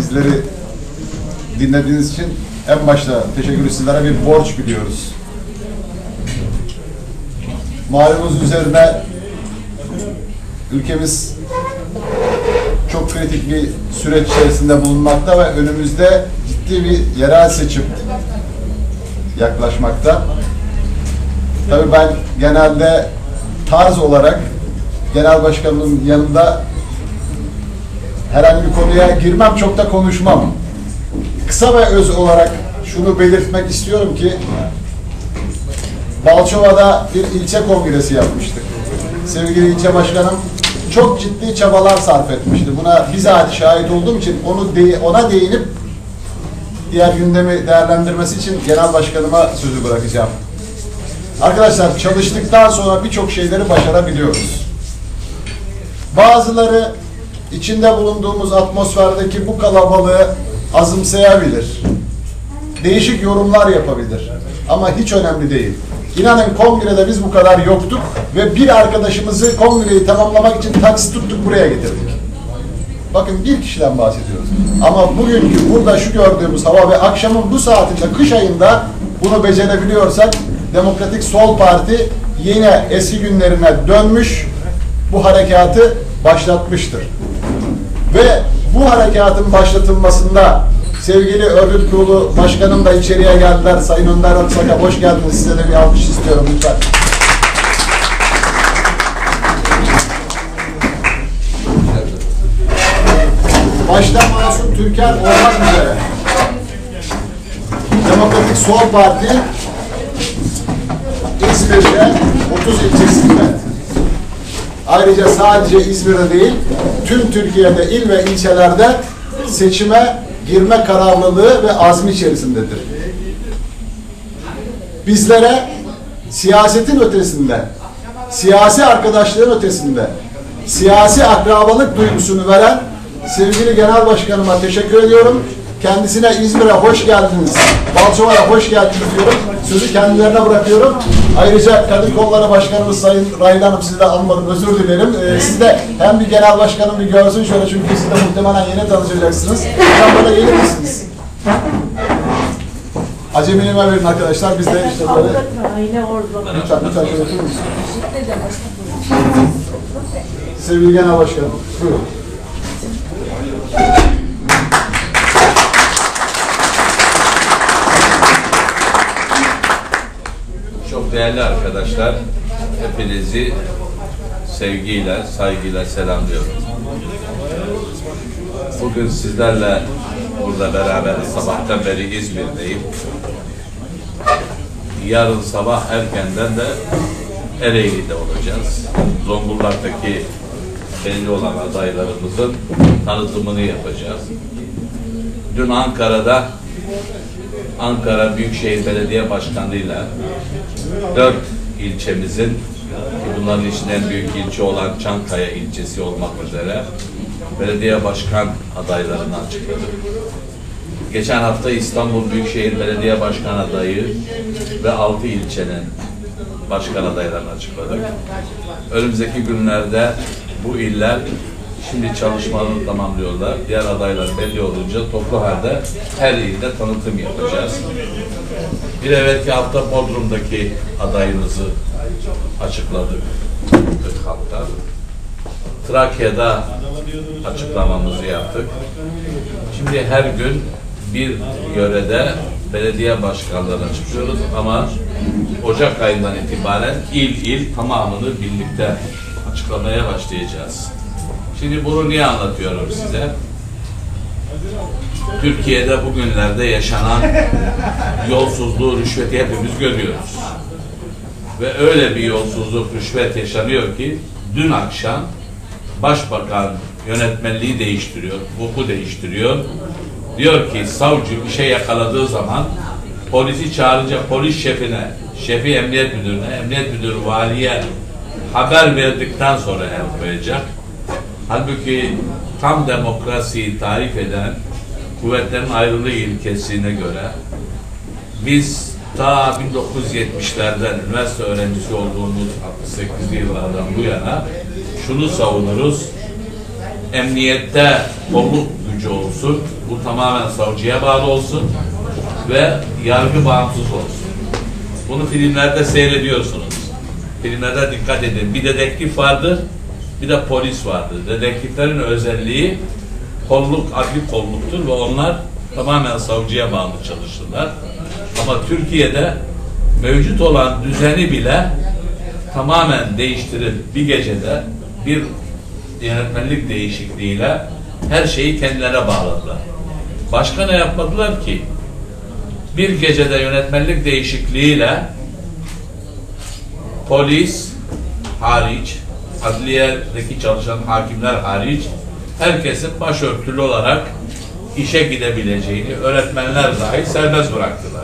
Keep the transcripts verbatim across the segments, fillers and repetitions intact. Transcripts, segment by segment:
bizleri dinlediğiniz için en başta teşekkür sizlere bir borç biliyoruz. Malumunuz üzerine ülkemiz çok kritik bir süreç içerisinde bulunmakta ve önümüzde ciddi bir yerel seçim yaklaşmakta. Tabii ben genelde tarz olarak genel başkanımın yanında herhangi bir konuya girmem, çok da konuşmam. Kısa ve öz olarak şunu belirtmek istiyorum ki Balçova'da bir ilçe kongresi yapmıştık. Sevgili ilçe başkanım çok ciddi çabalar sarf etmişti. Buna bizzat şahit olduğum için onu de, ona değinip diğer gündemi değerlendirmesi için genel başkanıma sözü bırakacağım. Arkadaşlar, çalıştıktan sonra birçok şeyleri başarabiliyoruz. Bazıları içinde bulunduğumuz atmosferdeki bu kalabalığı azımsayabilir. Değişik yorumlar yapabilir. Ama hiç önemli değil. İnanın kongrede biz bu kadar yoktuk ve bir arkadaşımızı kongreyi tamamlamak için taksi tuttuk, buraya getirdik. Bakın, bir kişiden bahsediyoruz. Ama bugünkü burada şu gördüğümüz hava ve akşamın bu saatinde, kış ayında bunu becerebiliyorsak Demokratik Sol Parti yine eski günlerine dönmüş, bu harekatı başlatmıştır. Ve bu harekatın başlatılmasında sevgili örgüt kurulu başkanım da içeriye geldiler. Sayın Önder Aksak'a hoş geldiniz. Size de bir alkış istiyorum lütfen. Başta Masum Türker olmak üzere Demokratik Sol Parti İzmir'de otuz ilçesinde, ayrıca sadece İzmir'de değil, tüm Türkiye'de il ve ilçelerde seçime girme kararlılığı ve azmi içerisindedir. Bizlere siyasetin ötesinde, siyasi arkadaşlığın ötesinde, siyasi akrabalık duygusunu veren sevgili genel başkanıma teşekkür ediyorum. Kendisine İzmir'e hoş geldiniz, Balçova'ya hoş geldiniz diyorum. Sözü kendilerine bırakıyorum. Ayrıca Kadın Kolları Başkanımız Sayın Rahil Hanım, sizi de almadım, özür dilerim. Ee, siz de hem bir genel başkanım bir görsün şöyle, çünkü siz de muhtemelen yeni tanışacaksınız. Sen bana yeni misiniz? Acemiliğime verin arkadaşlar, biz de işte böyle... Lütfen, lütfen şöyle oturur musunuz? Sevgili genel başkanım, buyurun. Çok değerli arkadaşlar, hepinizi sevgiyle, saygıyla selamlıyorum. Bugün sizlerle burada beraber, sabahtan beri İzmir'deyim. Yarın sabah erkenden de Ereğli'de olacağız. Zonguldak'taki belli olan adaylarımızın tanıtımını yapacağız. Dün Ankara'da Ankara Büyükşehir Belediye Başkanı'yla dört ilçemizin, ki bunların içinde en büyük ilçe olan Çankaya ilçesi olmak üzere belediye başkan adaylarını açıkladık. Geçen hafta İstanbul Büyükşehir Belediye Başkan adayı ve altı ilçenin başkan adaylarını açıkladık. Önümüzdeki günlerde bu iller şimdi çalışmalarını tamamlıyorlar. Diğer adaylar belli olunca toplu halde her ilde tanıtım yapacağız. Bir evvelki hafta Bodrum'daki adayımızı açıkladık halkta. Trakya'da açıklamamızı yaptık. Şimdi her gün bir yörede belediye başkanlarını açıklıyoruz ama Ocak ayından itibaren il il tamamını birlikte açıklamaya başlayacağız. Şimdi bunu niye anlatıyorum size? Türkiye'de bugünlerde yaşanan yolsuzluğu, rüşveti hepimiz görüyoruz. Ve öyle bir yolsuzluk, rüşvet yaşanıyor ki dün akşam Başbakan yönetmenliği değiştiriyor, hukuku değiştiriyor. Diyor ki savcı bir şey yakaladığı zaman polisi çağırınca polis şefine, şefi emniyet müdürüne, emniyet müdürü valiye haber verdikten sonra el koyacak. Halbuki tam demokrasiyi tarif eden kuvvetlerin ayrılığı ilkesine göre biz ta bin dokuz yüz yetmişlerden üniversite öğrencisi olduğumuz altmış sekizli yıllardan bu yana şunu savunuruz: emniyette kolluk gücü olsun. Bu tamamen savcıya bağlı olsun ve yargı bağımsız olsun. Bunu filmlerde seyrediyorsunuz. Filmlerde dikkat edin. Bir dedektif vardır, bir de polis vardır. Dedektiflerin özelliği kolluk, adli kolluktur ve onlar tamamen savcıya bağlı çalışırlar. Ama Türkiye'de mevcut olan düzeni bile tamamen değiştirip bir gecede bir yönetmenlik değişikliğiyle her şeyi kendilerine bağladılar. Başka ne yapmadılar ki? Bir gecede yönetmenlik değişikliğiyle polis hariç, adliyedeki çalışan hakimler hariç herkesin başörtülü olarak işe gidebileceğini, öğretmenler dahi serbest bıraktılar.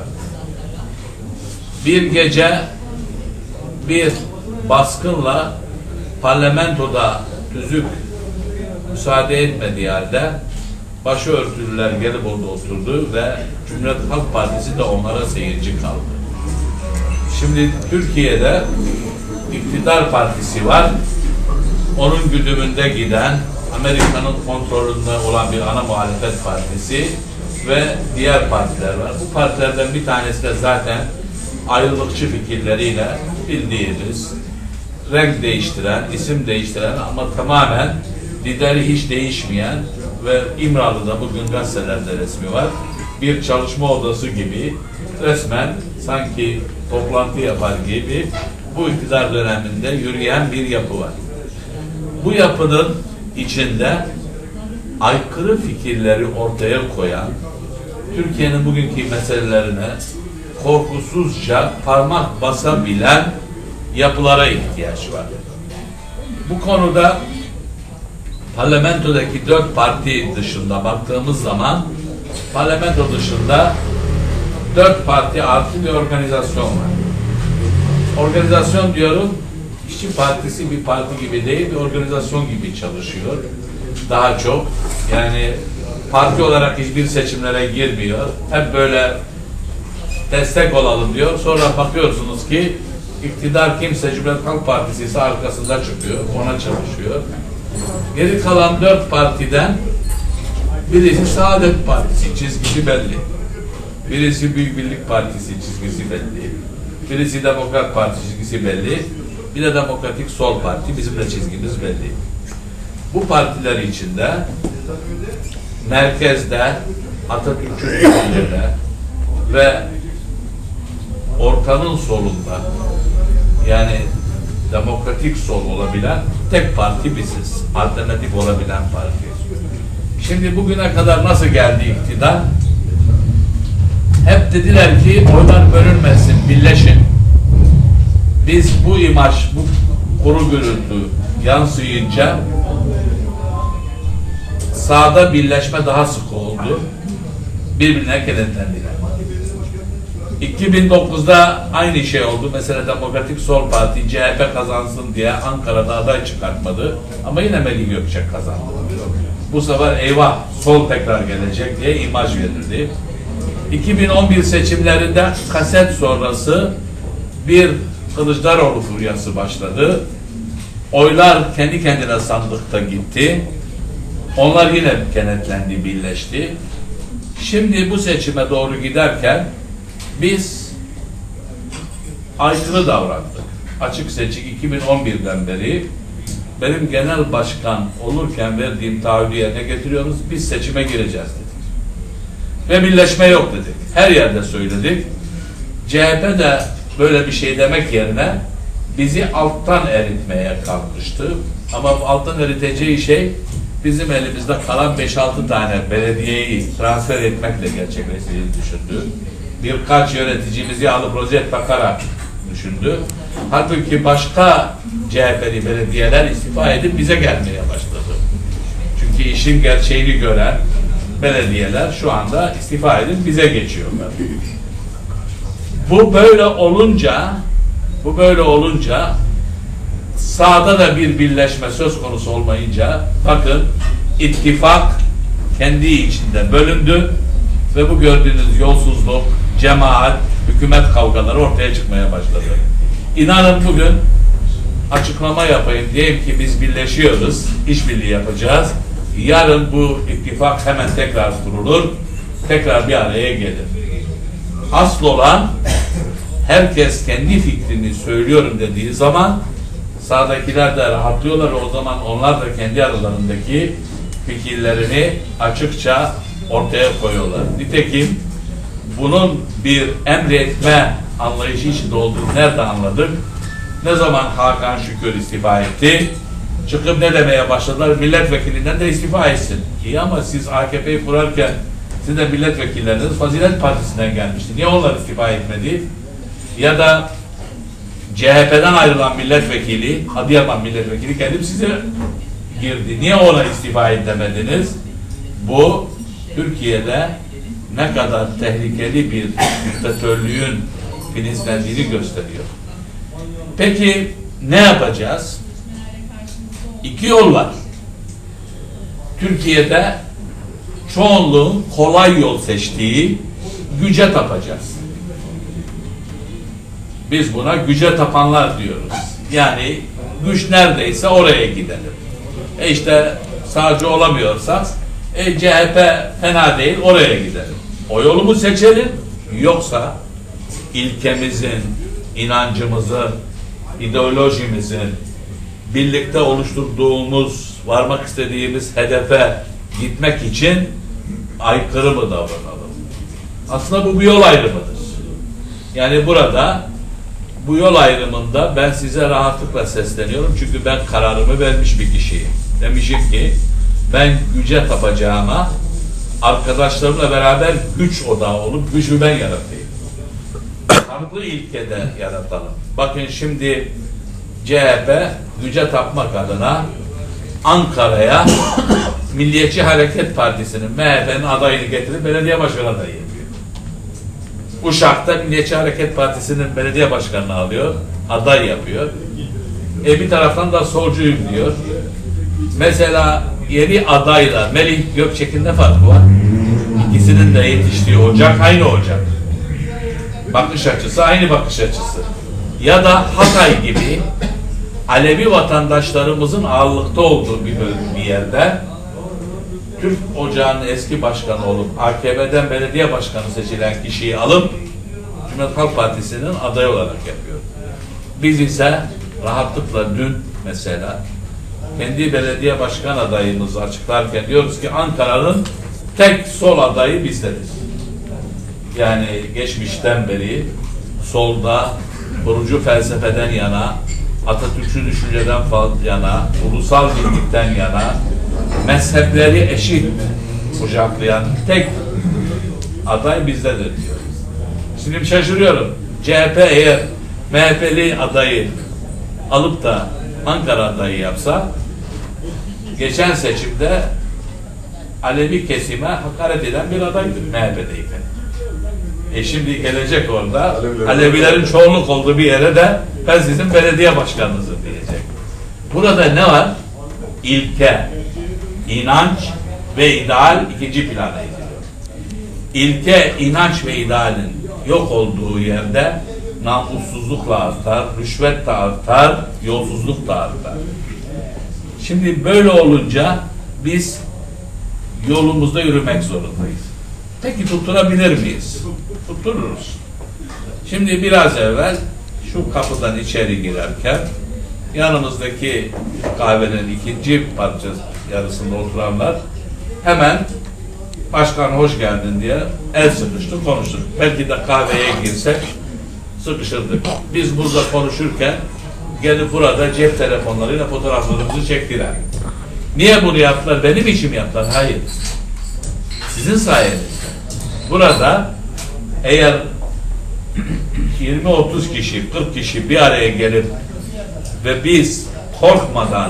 Bir gece bir baskınla parlamentoda tüzük müsaade etmediği halde başörtülüler gelip orada oturdu ve Cumhuriyet Halk Partisi de onlara seyirci kaldı. Şimdi Türkiye'de iktidar partisi var. Onun güdümünde giden, Amerika'nın kontrolünde olan bir ana muhalefet partisi ve diğer partiler var. Bu partilerden bir tanesi de zaten ayrılıkçı fikirleriyle bildiğimiz, renk değiştiren, isim değiştiren ama tamamen lideri hiç değişmeyen ve İmralı'da bugün gazetelerde resmi var. Bir çalışma odası gibi resmen sanki toplantı yapar gibi bu iktidar döneminde yürüyen bir yapı var. Bu yapının içinde aykırı fikirleri ortaya koyan, Türkiye'nin bugünkü meselelerine korkusuzca parmak basabilen yapılara ihtiyaç var. Bu konuda parlamentodaki dört parti dışında baktığımız zaman parlamento dışında dört parti artı bir organizasyon var. Organizasyon diyorum, İşçi Partisi bir parti gibi değil, bir organizasyon gibi çalışıyor. Daha çok, yani parti olarak hiçbir seçimlere girmiyor. Hep böyle destek olalım diyor. Sonra bakıyorsunuz ki iktidar kimse Cumhuriyet Halk Partisi ise arkasında çıkıyor, ona çalışıyor. Geri kalan dört partiden birisi Saadet Partisi, çizgisi belli. Birisi Büyük Birlik Partisi, çizgisi belli. Birisi Demokrat Parti, çizgisi belli. Bir de Demokratik Sol Parti, bizim de çizgimiz belli. Bu partiler içinde merkezde, Atatürk'ün ülkelerinde ve ortanın solunda, yani demokratik sol olabilen tek parti biziz. Alternatif olabilen parti. Şimdi bugüne kadar nasıl geldi iktidar? Hep dediler ki oylar bölünmesin, birleşin. Biz bu imaj, bu kuru gürültü yansıyınca sağda birleşme daha sık oldu. Birbirine kenetlendiler. iki bin dokuzda aynı şey oldu. Mesela Demokratik Sol Parti C H P kazansın diye Ankara'da aday çıkartmadı. Ama yine Melih Gökçek kazandı. Bu sefer eyvah sol tekrar gelecek diye imaj verildi. iki bin on bir seçimlerinde kaset sonrası bir Kılıçdaroğlu furyası başladı. Oylar kendi kendine sandıkta gitti. Onlar yine kenetlendi, birleşti. Şimdi bu seçime doğru giderken biz aykırı davrandık. Açık seçik iki bin on birden beri benim genel başkan olurken verdiğim taahhüdü yerine getiriyoruz. Biz seçime gireceğiz dedik. Ve birleşme yok dedik. Her yerde söyledik. C H P de böyle bir şey demek yerine bizi alttan eritmeye kalkmıştı. Ama bu alttan eriteceği şey bizim elimizde kalan beş altı tane belediyeyi transfer etmekle gerçekleştiğini düşündü. Birkaç yöneticimizi alıp rozet takarak düşündü. Halbuki başka C H P'li belediyeler istifa edip bize gelmeye başladı. Çünkü işin gerçeğini gören belediyeler şu anda istifa edip bize geçiyorlar. Bu böyle olunca bu böyle olunca sağda da bir birleşme söz konusu olmayınca bakın ittifak kendi içinde bölündü ve bu gördüğünüz yolsuzluk, cemaat, hükümet kavgaları ortaya çıkmaya başladı. İnanın bugün açıklama yapayım, diyeyim ki biz birleşiyoruz, işbirliği yapacağız. yarın bu ittifak hemen tekrar kurulur, tekrar bir araya gelir. Asıl olan herkes kendi fikrini söylüyorum dediği zaman sağdakiler de rahatlıyorlar. O zaman onlar da kendi aralarındaki fikirlerini açıkça ortaya koyuyorlar. Nitekim bunun bir emretme anlayışı içinde olduğunu nerede anladık? Ne zaman Hakan Şükür istifa etti? Çıkıp ne demeye başladılar? Milletvekilinden de istifa etsin. İyi ama siz A K P'yi kurarken siz de milletvekilleriniz Fazilet Partisi'nden gelmişti. Niye onlar istifa etmedi? Ya da C H P'den ayrılan milletvekili, Adıyaman milletvekili gelip size girdi. Niye ona istifa edemediniz? Bu Türkiye'de ne kadar tehlikeli bir diktatörlüğün filizlendiğini gösteriyor. Peki ne yapacağız? İki yol var. Türkiye'de çoğunluğun kolay yol seçtiği güce tapacağız. Biz buna güce tapanlar diyoruz. Yani güç neredeyse oraya gidelim. E işte sağcı olamıyorsak e C H P fena değil, oraya gidelim. O yolu mu seçelim? Yoksa ilkemizin, inancımızın, ideolojimizin, birlikte oluşturduğumuz, varmak istediğimiz hedefe gitmek için aykırı mı davranalım? Aslında bu bir yol ayrımıdır. Yani burada bu yol ayrımında ben size rahatlıkla sesleniyorum. Çünkü ben kararımı vermiş bir kişiyim. Demişim ki ben güce tapacağıma arkadaşlarımla beraber güç odağı olup gücü ben yaratayım. Farklı ilkede yaratalım. Bakın şimdi C H P güce tapmak adına Ankara'ya Milliyetçi Hareket Partisi'nin M H P'nin adayını getirip belediye başkanı adayı yapıyor. Uşak'ta Milliyetçi Hareket Partisi'nin belediye başkanını alıyor, aday yapıyor. E bir taraftan da solcuyum diyor. Mesela yeni adayla Melih Gökçek'in ne farkı var? İkisinin de yetiştiği ocak aynı ocak. Bakış açısı aynı bakış açısı. Ya da Hatay gibi Alevi vatandaşlarımızın ağırlıkta olduğu bir bölüm bir yerde Türk Ocağı'nın eski başkanı olup A K P'den belediye başkanı seçilen kişiyi alıp Cumhuriyet Halk Partisi'nin adayı olarak yapıyor. Biz ise rahatlıkla dün mesela kendi belediye başkan adayımızı açıklarken diyoruz ki Ankara'nın tek sol adayı bizleriz. Yani geçmişten beri solda kurucu felsefeden yana, Atatürkçü düşünceden yana, ulusal birlikten yana, mezhepleri eşit kucaklayan tek aday bizdedir diyoruz. Şimdi şaşırıyorum. C H P eğer M H P'li adayı alıp da Ankara adayı yapsa geçen seçimde Alevi kesime hakaret eden bir adaydı M H P'deyken. E şimdi gelecek orada Alevilerin, Alevilerin çoğunluk olduğu bir yere de ben sizin belediye başkanınızım diyecek. Burada ne var? İlke, inanç ve ideal ikinci plana ediliyor. İlke, inanç ve idealin yok olduğu yerde namussuzlukla artar, rüşvet de artar, yolsuzluk da artar. Şimdi böyle olunca biz yolumuzda yürümek zorundayız. Peki tutturabilir miyiz? Tuttururuz. Şimdi biraz evvel şu kapıdan içeri girerken yanımızdaki kahvenin ikinci parçası yarısında oturanlar hemen başkan hoş geldin diye el sıkıştık, konuştuk. Belki de kahveye girsek sıkışırdık. Biz burada konuşurken gelip burada cep telefonlarıyla fotoğraflarımızı çektiler. Niye bunu yaptılar? Benim için mi yaptılar? Hayır. Sizin sayenizde. Burada eğer yirmi otuz kişi, kırk kişi bir araya gelip ve biz korkmadan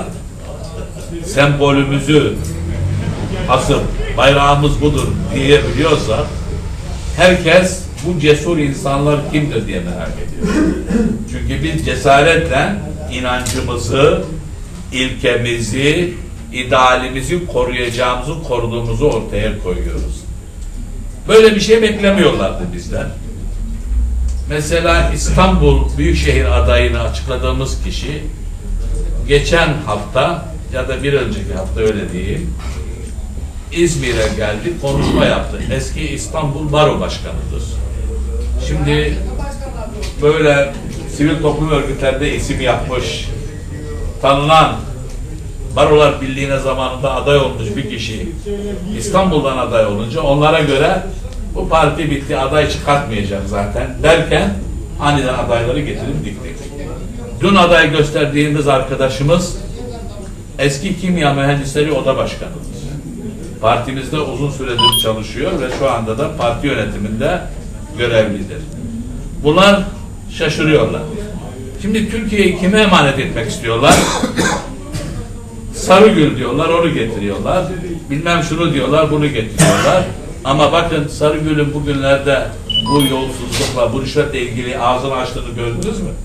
sembolümüzü asıp bayrağımız budur diyebiliyorsak herkes bu cesur insanlar kimdir diye merak ediyor. Çünkü biz cesaretle inancımızı, ilkemizi, idealimizi koruyacağımızı, koruduğumuzu ortaya koyuyoruz. Böyle bir şey beklemiyorlardı bizden. Mesela İstanbul Büyükşehir adayını açıkladığımız kişi geçen hafta ya da bir önceki hafta öyle diyeyim İzmir'e geldi, konuşma yaptı. Eski İstanbul Baro Başkanı'dır. Şimdi böyle sivil toplum örgütlerinde isim yapmış, tanınan, Barolar Birliği'ne zamanında aday olmuş bir kişi İstanbul'dan aday olunca onlara göre bu parti bitti, aday çıkartmayacak zaten derken aniden adayları getirip diktik. Dün aday gösterdiğimiz arkadaşımız eski kimya mühendisleri oda başkanıdır. Partimizde uzun süredir çalışıyor ve şu anda da parti yönetiminde görevlidir. Bunlar şaşırıyorlar. Şimdi Türkiye'yi kime emanet etmek istiyorlar? Sarıgül diyorlar, onu getiriyorlar. Bilmem şunu diyorlar, bunu getiriyorlar. Ama bakın Sarıgül'ün bugünlerde bu yolsuzlukla, bu rüşvetle ilgili ağzını açtığını gördünüz mü?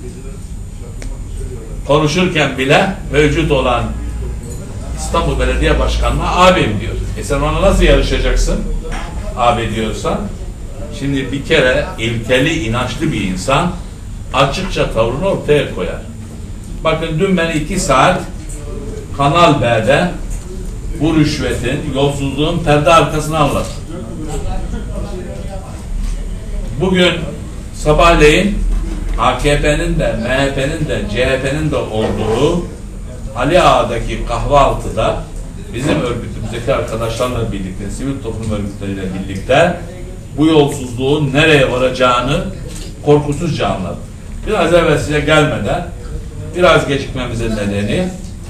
Konuşurken bile mevcut olan İstanbul Belediye Başkanı'na abim diyor. E sen ona nasıl yarışacaksın? Abi diyorsan. Şimdi bir kere ilkeli, inançlı bir insan açıkça tavrını ortaya koyar. Bakın dün ben iki saat Kanal B'de bu rüşvetin, yolsuzluğun perde arkasını anlattım. Bugün sabahleyin A K P'nin de, M H P'nin de, C H P'nin de olduğu Ali Ağa'daki kahvaltıda bizim örgütümüzdeki arkadaşlarla birlikte, sivil toplum örgütleriyle birlikte bu yolsuzluğun nereye varacağını korkusuzca anlattı. Biraz evvel size gelmeden biraz gecikmemizin nedeni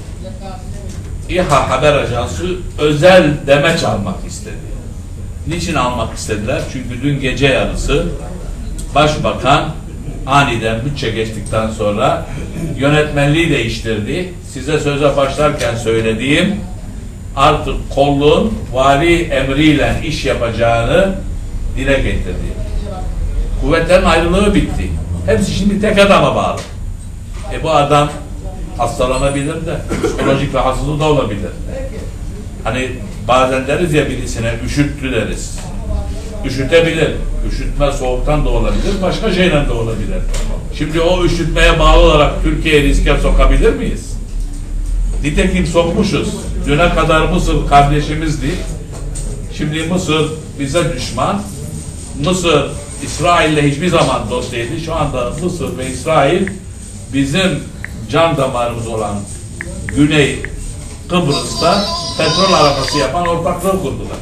İHA Haber Ajansı özel demeç almak istedi. Niçin almak istediler? Çünkü dün gece yarısı Başbakan aniden bütçe geçtikten sonra yönetmenliği değiştirdi. Size söze başlarken söylediğim artık kolluğun vali emriyle iş yapacağını dile getirdi. Kuvvetlerin ayrılığı bitti. Hepsi şimdi tek adama bağlı. E bu adam hastalanabilir de, psikolojik rahatsızlığı da olabilir. Hani bazen deriz ya birisine üşüttü deriz. Üşütebilir. Üşütme soğuktan da olabilir, başka şeyden de olabilir. Şimdi o üşütmeye bağlı olarak Türkiye'yi riske sokabilir miyiz? Nitekim sokmuşuz. Düne kadar Mısır kardeşimizdi. Şimdi Mısır bize düşman. Mısır İsrail'le hiçbir zaman dost değildi. Şu anda Mısır ve İsrail bizim can damarımız olan Güney Kıbrıs'ta petrol arabası yapan ortaklığı kurdular.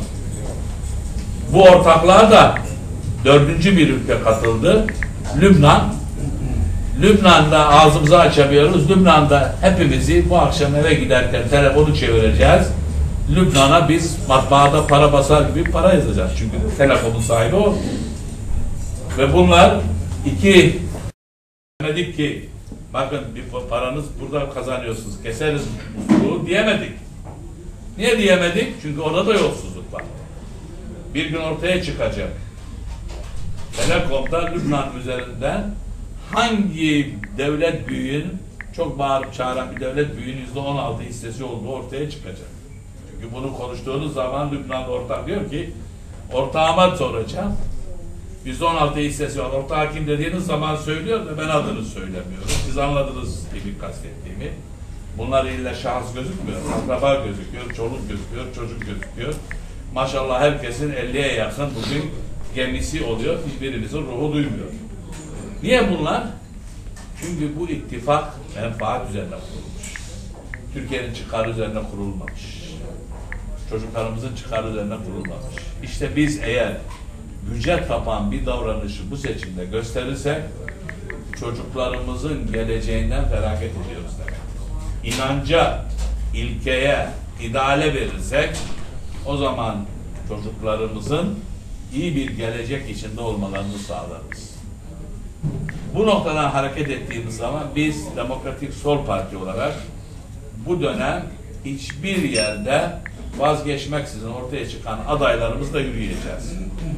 Bu ortaklığa da dördüncü bir ülke katıldı. Lübnan. Lübnan'da ağzımızı açamıyoruz. Lübnan'da hepimizi bu akşam eve giderken telefonu çevireceğiz. Lübnan'a biz matbaada para basar gibi para yazacağız. Çünkü telefonun sahibi o. Ve bunlar iki demedik ki bakın bir paranız burada kazanıyorsunuz, keseriz musluğu diyemedik. Niye diyemedik? Çünkü orada da yolsuzluk var. Bir gün ortaya çıkacak. Telekom'da Lübnan üzerinden hangi devlet büyüğünün çok bağırıp çağıran bir devlet büyüğünün yüzde on altı hissesi olduğu ortaya çıkacak. Çünkü bunu konuştuğunuz zaman Lübnan'da ortak diyor ki ortağıma soracağım. yüzde on altı hissesi var. Ortağı kim dediğiniz zaman söylüyor da ben adını söylemiyorum. Siz anladınız gibi kastettiğimi. Bunlar illa şahıs gözükmüyor. Akraba gözüküyor, çoluk gözüküyor, çocuk gözüküyor. Maşallah herkesin elliye yakın bugün gemisi oluyor. Hiçbirimizin ruhu duymuyor. Niye bunlar? Çünkü bu ittifak menfaat üzerine kurulmuş. Türkiye'nin çıkarı üzerine kurulmamış. Çocuklarımızın çıkarı üzerine kurulmamış. İşte biz eğer güce tapan bir davranışı bu seçimde gösterirsek çocuklarımızın geleceğinden feragat ediyoruz demek. İnanca, ilkeye, ideale verirsek o zaman çocuklarımızın iyi bir gelecek içinde olmalarını sağlarız. Bu noktadan hareket ettiğimiz zaman biz Demokratik Sol Parti olarak bu dönem hiçbir yerde vazgeçmeksizin ortaya çıkan adaylarımızla yürüyeceğiz.